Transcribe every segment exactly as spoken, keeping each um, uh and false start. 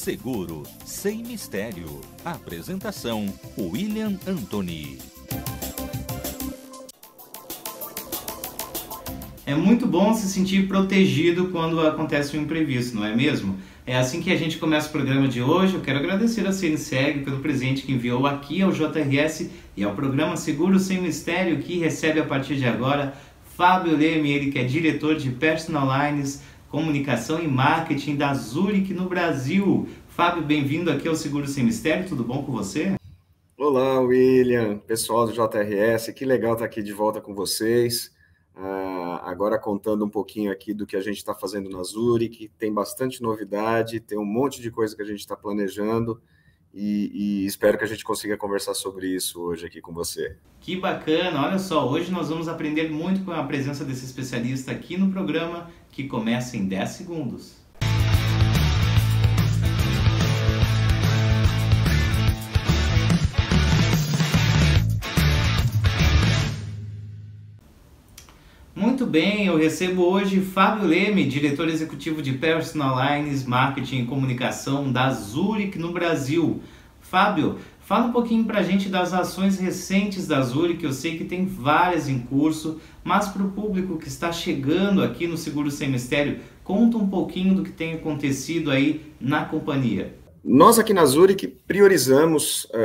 Seguro sem mistério. Apresentação: William Antony. É muito bom se sentir protegido quando acontece um imprevisto, não é mesmo? É assim que a gente começa o programa de hoje. Eu quero agradecer a CNSEG pelo presente que enviou aqui ao J R S e ao programa Seguro Sem Mistério, que recebe a partir de agora Fábio Leme, ele que é diretor de Personal Lines, Comunicação e Marketing da Zurich no Brasil. Fábio, bem-vindo aqui ao Seguro Sem Mistério, tudo bom com você? Olá, William, pessoal do J R S, que legal estar aqui de volta com vocês. Uh, agora contando um pouquinho aqui do que a gente está fazendo na Zurich. Tem bastante novidade, tem um monte de coisa que a gente está planejando e, e espero que a gente consiga conversar sobre isso hoje aqui com você. Que bacana! Olha só, hoje nós vamos aprender muito com a presença desse especialista aqui no programa, que começa em dez segundos. Muito bem, eu recebo hoje Fábio Leme, diretor executivo de Personal Lines, Marketing e Comunicação da Zurich no Brasil. Fábio, fala um pouquinho para a gente das ações recentes da Zurich. Eu sei que tem várias em curso, mas para o público que está chegando aqui no Seguro Sem Mistério, conta um pouquinho do que tem acontecido aí na companhia. Nós aqui na Zurich priorizamos uh,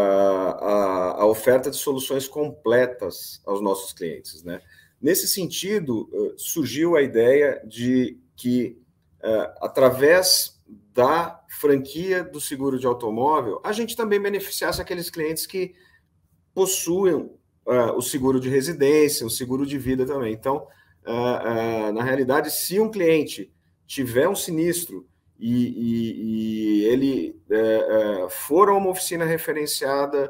a, a oferta de soluções completas aos nossos clientes, né? Nesse sentido, surgiu a ideia de que, através da franquia do seguro de automóvel, a gente também beneficiasse aqueles clientes que possuem o seguro de residência, o seguro de vida também. Então, na realidade, se um cliente tiver um sinistro e, e, e ele for a uma oficina referenciada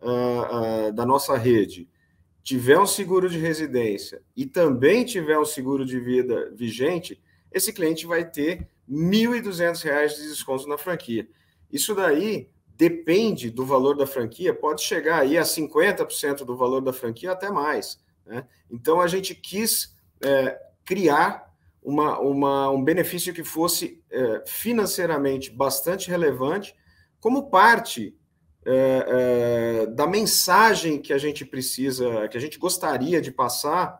da nossa rede, tiver um seguro de residência e também tiver um seguro de vida vigente, esse cliente vai ter mil e duzentos reais de desconto na franquia. Isso daí depende do valor da franquia, pode chegar aí a cinquenta por cento do valor da franquia, até mais, né? Então, a gente quis é, criar uma, uma, um benefício que fosse é, financeiramente bastante relevante, como parte É, é, da mensagem que a gente precisa, que a gente gostaria de passar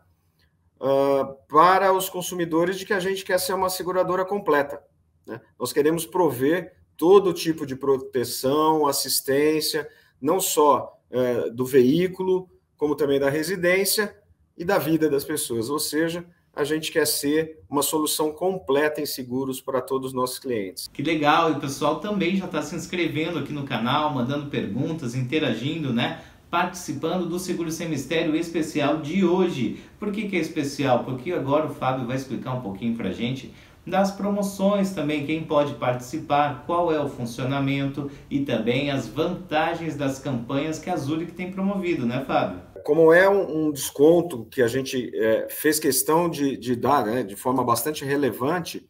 uh, para os consumidores de que a gente quer ser uma seguradora completa, né? Nós queremos prover todo tipo de proteção, assistência, não só uh, do veículo, como também da residência e da vida das pessoas, ou seja, a gente quer ser uma solução completa em seguros para todos os nossos clientes. Que legal, e o pessoal também já está se inscrevendo aqui no canal, mandando perguntas, interagindo, né? Participando do Seguro Sem Mistério especial de hoje. Por que que é especial? Porque agora o Fábio vai explicar um pouquinho para a gente das promoções também, quem pode participar, qual é o funcionamento e também as vantagens das campanhas que a Zurich tem promovido, né, Fábio? Como é um, um desconto que a gente é, fez questão de, de dar, né, de forma bastante relevante,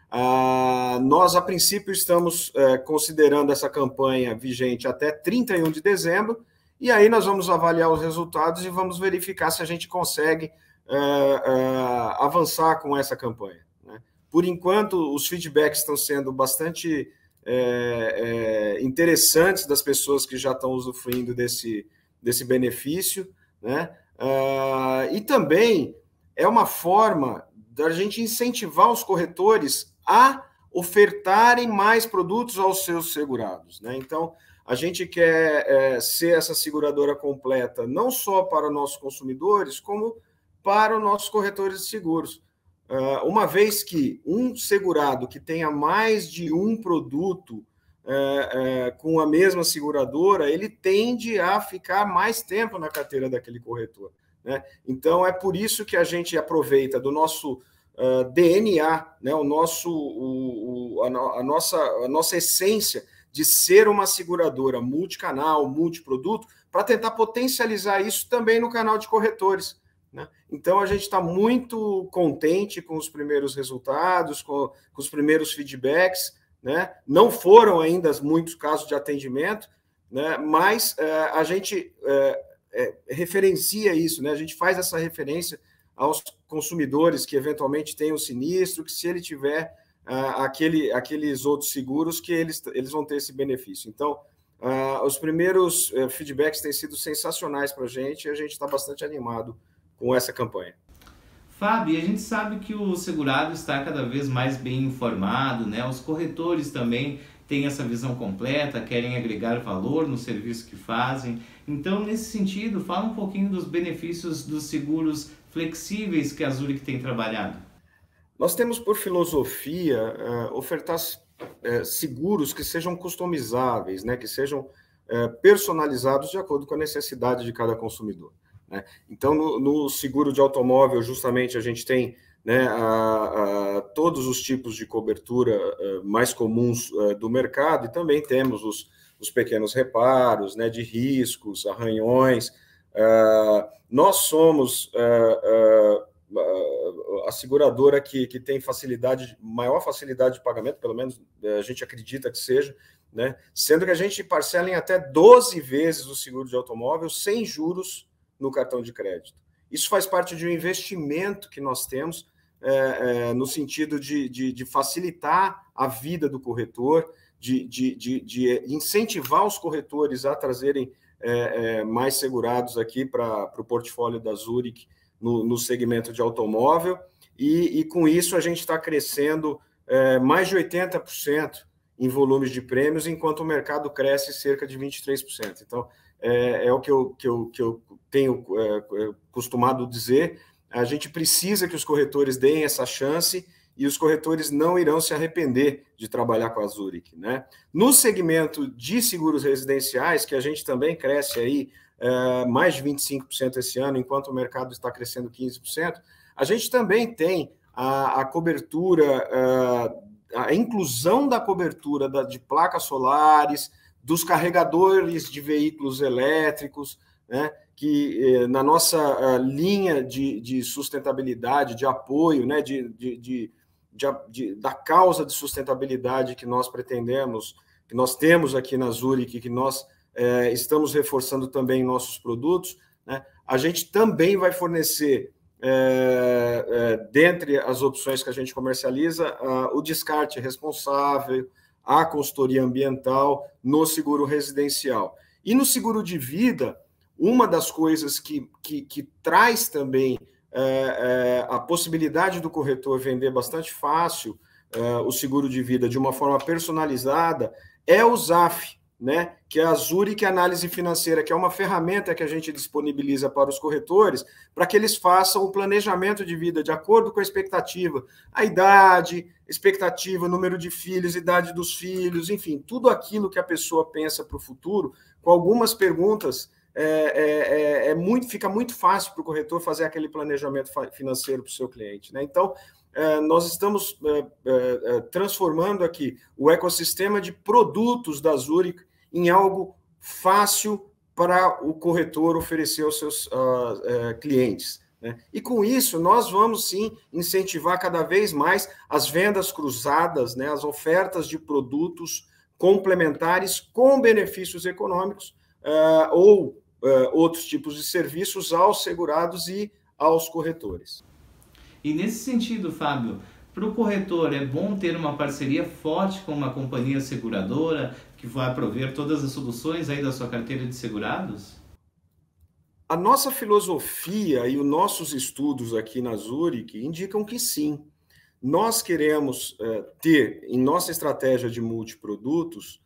ah, nós, a princípio, estamos é, considerando essa campanha vigente até trinta e um de dezembro, e aí nós vamos avaliar os resultados e vamos verificar se a gente consegue é, é, avançar com essa campanha, né? Por enquanto, os feedbacks estão sendo bastante é, é, interessantes das pessoas que já estão usufruindo desse, desse benefício, né? Uh, e também é uma forma da gente incentivar os corretores a ofertarem mais produtos aos seus segurados, né? Então, a gente quer é, ser essa seguradora completa, não só para nossos consumidores, como para os nossos corretores de seguros. Uh, uma vez que um segurado que tenha mais de um produto É, é, com a mesma seguradora, ele tende a ficar mais tempo na carteira daquele corretor, né? Então, é por isso que a gente aproveita do nosso uh, D N A, né? o nosso, o, o, a, no, a, nossa, a nossa essência de ser uma seguradora multicanal, multiproduto, para tentar potencializar isso também no canal de corretores, né? Então, a gente está muito contente com os primeiros resultados, com, com os primeiros feedbacks, né? Não foram ainda muitos casos de atendimento, né? Mas é, a gente é, é, referencia isso, né? A gente faz essa referência aos consumidores que eventualmente têm um sinistro, que se ele tiver ah, aquele, aqueles outros seguros que eles, eles vão ter esse benefício. Então, ah, os primeiros eh, feedbacks têm sido sensacionais para a gente e a gente está bastante animado com essa campanha. Fábio, a gente sabe que o segurado está cada vez mais bem informado, né? Os corretores também têm essa visão completa, querem agregar valor no serviço que fazem. Então, nesse sentido, fala um pouquinho dos benefícios dos seguros flexíveis que a Zurich tem trabalhado. Nós temos por filosofia uh, ofertar uh, seguros que sejam customizáveis, né? Que sejam uh, personalizados de acordo com a necessidade de cada consumidor. Né? Então, no, no seguro de automóvel, justamente, a gente tem, né, a, a, todos os tipos de cobertura a, mais comuns a, do mercado, e também temos os, os pequenos reparos, né, de riscos, arranhões. A, nós somos a, a, a seguradora que, que tem facilidade, maior facilidade de pagamento, pelo menos a gente acredita que seja, né, sendo que a gente parcela em até doze vezes o seguro de automóvel sem juros no cartão de crédito. Isso faz parte de um investimento que nós temos é, é, no sentido de, de, de facilitar a vida do corretor, de, de, de, de incentivar os corretores a trazerem é, é, mais segurados aqui para o portfólio da Zurich no, no segmento de automóvel, e, e com isso a gente está crescendo é, mais de oitenta por cento em volumes de prêmios, enquanto o mercado cresce cerca de vinte e três por cento. Então, é, é o que eu, que eu, que eu tenho é, costumado dizer, a gente precisa que os corretores deem essa chance e os corretores não irão se arrepender de trabalhar com a Zurich, né? No segmento de seguros residenciais, que a gente também cresce aí é, mais de vinte e cinco por cento esse ano, enquanto o mercado está crescendo quinze por cento, a gente também tem a, a cobertura, a, a inclusão da cobertura da, de placas solares, dos carregadores de veículos elétricos, né, que eh, na nossa uh, linha de, de sustentabilidade, de apoio, né, de, de, de, de, de, da causa de sustentabilidade que nós pretendemos, que nós temos aqui na Zurich, que nós eh, estamos reforçando também em nossos produtos, né, a gente também vai fornecer, eh, eh, dentre as opções que a gente comercializa, uh, o descarte responsável, a consultoria ambiental no seguro residencial. E no seguro de vida, uma das coisas que, que, que traz também é, é, a possibilidade do corretor vender bastante fácil é, o seguro de vida de uma forma personalizada é o Z A F, né? Que é a Zurich Análise Financeira, que é uma ferramenta que a gente disponibiliza para os corretores para que eles façam o planejamento de vida de acordo com a expectativa, a idade, expectativa, número de filhos, idade dos filhos, enfim, tudo aquilo que a pessoa pensa para o futuro, com algumas perguntas, é, é, é muito, fica muito fácil para o corretor fazer aquele planejamento financeiro para o seu cliente, né? Então, é, nós estamos é, é, transformando aqui o ecossistema de produtos da Zurich em algo fácil para o corretor oferecer aos seus uh, uh, clientes, né? E com isso, nós vamos sim incentivar cada vez mais as vendas cruzadas, né? As ofertas de produtos complementares com benefícios econômicos uh, ou uh, outros tipos de serviços aos segurados e aos corretores. E nesse sentido, Fábio, para o corretor é bom ter uma parceria forte com uma companhia seguradora que vai prover todas as soluções aí da sua carteira de segurados? A nossa filosofia e os nossos estudos aqui na Zurich indicam que sim. Nós queremos uh, ter em nossa estratégia de multiprodutos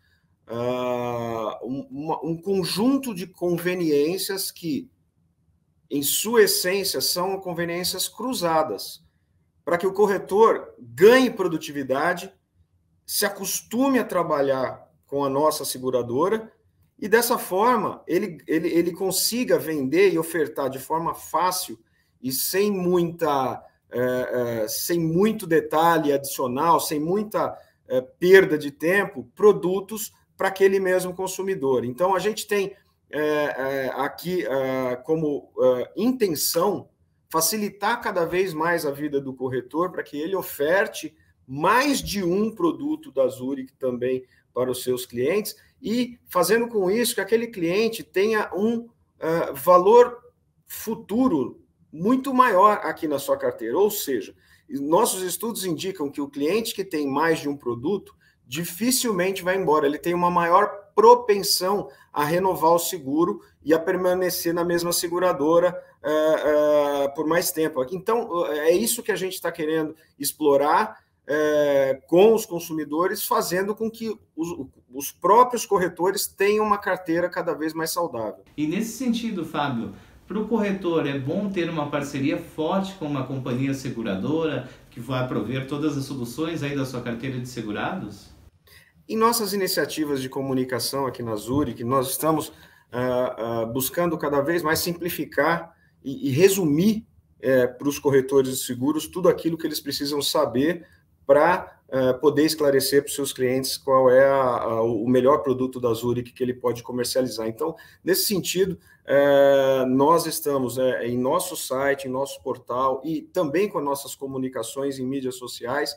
uh, um, uma, um conjunto de conveniências que, em sua essência, são conveniências cruzadas, para que o corretor ganhe produtividade, se acostume a trabalhar com a nossa seguradora e, dessa forma, ele, ele, ele consiga vender e ofertar de forma fácil e sem, muita, é, é, sem muito detalhe adicional, sem muita é, perda de tempo, produtos para aquele mesmo consumidor. Então, a gente tem é, é, aqui é, como é, intenção facilitar cada vez mais a vida do corretor para que ele oferte mais de um produto da Zurich também para os seus clientes e fazendo com isso que aquele cliente tenha um uh, valor futuro muito maior aqui na sua carteira. Ou seja, Nossos estudos indicam que o cliente que tem mais de um produto dificilmente vai embora, ele tem uma maior propensão a renovar o seguro e a permanecer na mesma seguradora uh, uh, por mais tempo. Então, é isso que a gente está querendo explorar uh, com os consumidores, fazendo com que os, os próprios corretores tenham uma carteira cada vez mais saudável. E nesse sentido, Fábio, para o corretor é bom ter uma parceria forte com uma companhia seguradora que vai prover todas as soluções aí da sua carteira de segurados? Em nossas iniciativas de comunicação aqui na Zurich, nós estamos uh, uh, buscando cada vez mais simplificar e, e resumir uh, para os corretores de seguros tudo aquilo que eles precisam saber para uh, poder esclarecer para os seus clientes qual é a, a, o melhor produto da Zurich que ele pode comercializar. Então, nesse sentido, uh, nós estamos uh, em nosso site, em nosso portal e também com nossas comunicações em mídias sociais,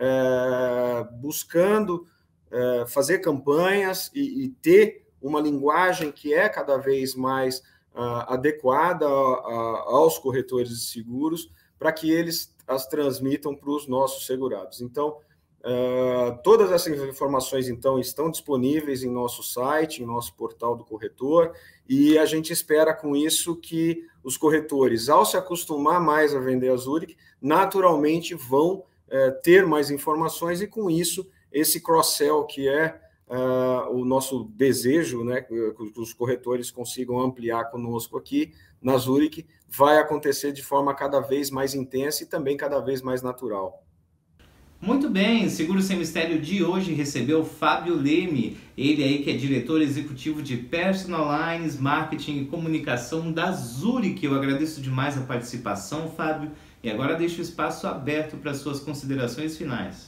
uh, buscando Uh, fazer campanhas e, e ter uma linguagem que é cada vez mais uh, adequada a, a, aos corretores de seguros, para que eles as transmitam para os nossos segurados. Então, uh, todas essas informações então estão disponíveis em nosso site, em nosso portal do corretor, e a gente espera com isso que os corretores, ao se acostumar mais a vender a Zurich, naturalmente vão uh, ter mais informações e com isso esse cross-sell que é uh, o nosso desejo, né, que os corretores consigam ampliar conosco aqui na Zurich, vai acontecer de forma cada vez mais intensa e também cada vez mais natural. Muito bem, Seguro Sem Mistério de hoje recebeu Fábio Leme, ele aí que é diretor executivo de Personal Lines, Marketing e Comunicação da Zurich. Eu agradeço demais a participação, Fábio, e agora deixo o espaço aberto para suas considerações finais.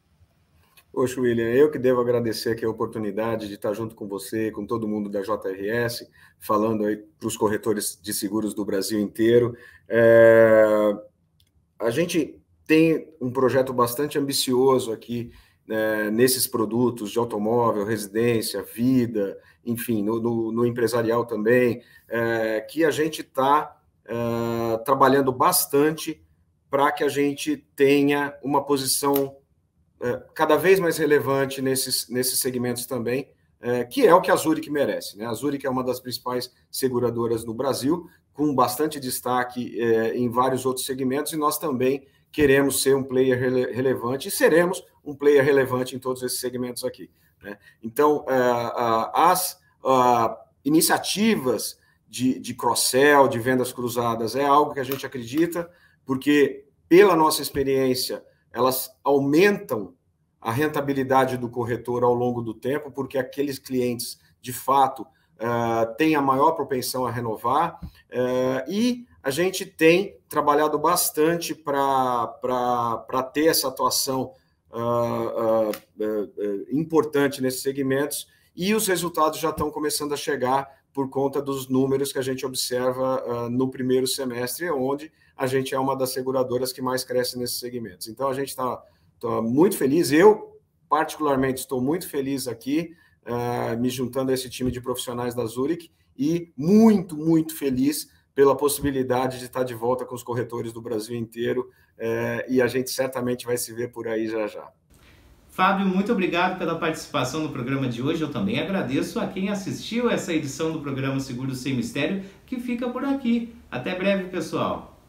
Poxa, William, eu que devo agradecer aqui a oportunidade de estar junto com você, com todo mundo da J R S, falando aí para os corretores de seguros do Brasil inteiro. É... A gente tem um projeto bastante ambicioso aqui, né, nesses produtos de automóvel, residência, vida, enfim, no, no, no empresarial também, é, que a gente está é, trabalhando bastante para que a gente tenha uma posição cada vez mais relevante nesses, nesses segmentos também, é, que é o que a Zurich merece, né? A Zurich é uma das principais seguradoras no Brasil, com bastante destaque é, em vários outros segmentos, e nós também queremos ser um player rele relevante, e seremos um player relevante em todos esses segmentos aqui, né? Então, é, as a, iniciativas de, de cross-sell, de vendas cruzadas, é algo que a gente acredita, porque, pela nossa experiência, elas aumentam a rentabilidade do corretor ao longo do tempo, porque aqueles clientes, de fato, uh, têm a maior propensão a renovar, uh, e a gente tem trabalhado bastante para ter essa atuação uh, uh, uh, importante nesses segmentos, e os resultados já estão começando a chegar por conta dos números que a gente observa uh, no primeiro semestre, onde a gente é uma das seguradoras que mais cresce nesses segmentos. Então, a gente está tá muito feliz. Eu, particularmente, estou muito feliz aqui, uh, me juntando a esse time de profissionais da Zurich, e muito, muito feliz pela possibilidade de estar de volta com os corretores do Brasil inteiro, uh, e a gente certamente vai se ver por aí já já. Fábio, muito obrigado pela participação no programa de hoje. Eu também agradeço a quem assistiu essa edição do programa Seguro Sem Mistério, que fica por aqui. Até breve, pessoal!